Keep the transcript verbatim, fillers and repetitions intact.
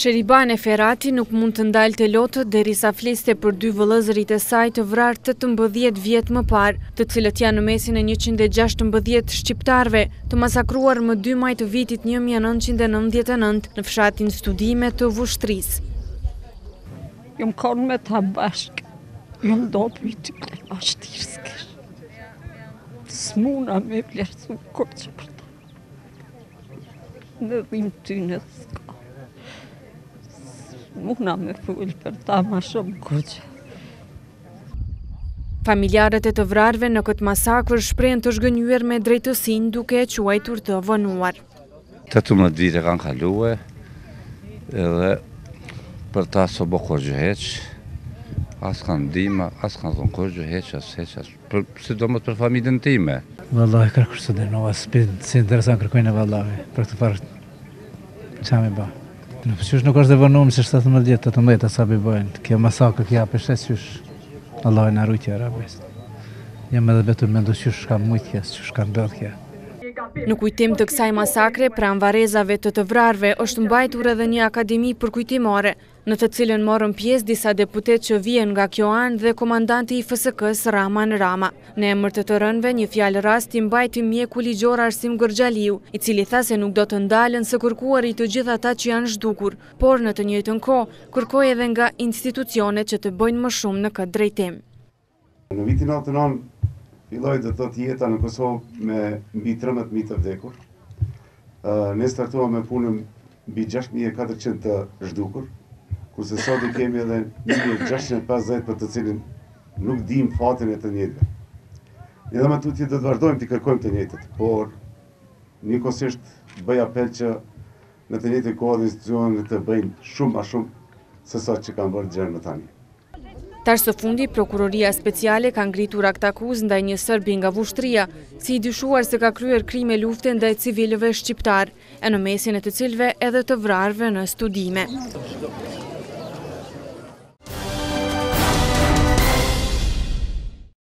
Sheribane Ferrati nuk mund të ndalë të lotët derisa fliste për dy vëllezërit e saj të vrarë tetëmbëdhjetë vjet më parë, të cilët janë në mesin e njëqind e gjashtëmbëdhjetë shqiptarëve, të masakruar më dy maj të vitit një mijë e nëntëqind e nëntëdhjetë e nëntë në fshatin Studime të Vushtrisë. Jum kanë me ta bashkë, jum do për i të ple ashtirëskesh. S'muna me vlerësu kur që për ta. Në dhim ty në s'ka. Muna me full për ta ma shumë kuqë. Familjarët e të vrarve në këtë masakër shprehen të zhgënjur me drejtësinë duke e quajtur të vonuar. tetëmbëdhjetë vite kanë kaluar edhe për ta s'o bo kur gjë heq, as kanë ndihmë, as kanë thonë kur gjë heq, as heq, as për sidomos për familjen time. Vallahi kërkush të dënova, si interesant kërkojnë vallahi për këtë farë çfarë më bë. Në pësjush nuk është dhe vënumë se shtatëmbëdhjetë tetëmbëdhjetë sa bi bëjnë. Kjo masakër kja për shesjush, Allah e në arrujtja rabes. Jem edhe vetur me ndu qysh ka mujtja, qysh ka ndodh kja. Në kujtim të kësaj masakre, pranë varezave të të vrarve, është mbajtur edhe një akademi përkujtimore, në të cilën morën pjesë disa deputet që vjen nga kjo anë dhe komandanti i F S K-s Rahman Rama. Në emër të të rënve, një fjalë rasti mbajti mjeku ligjor Arsim Gërxhaliu, i cili tha se nuk do të ndalen së kërkuari të gjithë ata që janë zhdukur, por në të njëjtën kohë kërkoi edhe nga institucionet që të bëjnë më shumë në këtë drejtim. Në vitin nëntëdhjetë e nëntë filloi të thotë jeta në Kosovë me mbi trembëdhjetë mijë të vdekur. Ne startuam me punën mbi gjashtë mijë e katërqind të zhdukur, kurse sot i kemi edhe një mijë e gjashtëqind e pesëdhjetë për të cilin nuk dim fatin e të njëjtëve. Ne dhe me tutje do të vazhdojmë të kërkojmë të njëjtët, por njëkohësisht bëj apel që në të njëjtën kohë dhe institucionet të bëjnë shumë a shumë se sa që kanë bërë gjërë në tani. Tash së fundi, prokuroria speciale ka ngritur akt akuz ndaj një serbi nga Vushtria, si i dyshuar se ka kryer krime lufte ndaj civilëve shqiptar, e në mesin e të cilëve edhe të vrarve në Studime.